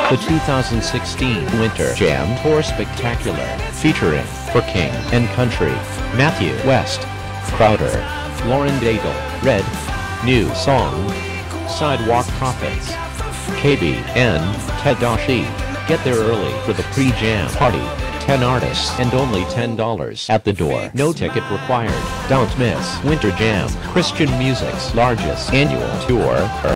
The 2016 Winter Jam Tour Spectacular, featuring, for King and Country, Matthew West, Crowder, Lauren Daigle, Red, New Song, Sidewalk Prophets, KB, and Tadashi. Get there early for the pre-jam party. 10 artists and only $10 at the door. No ticket required. Don't miss Winter Jam, Christian music's largest annual tour.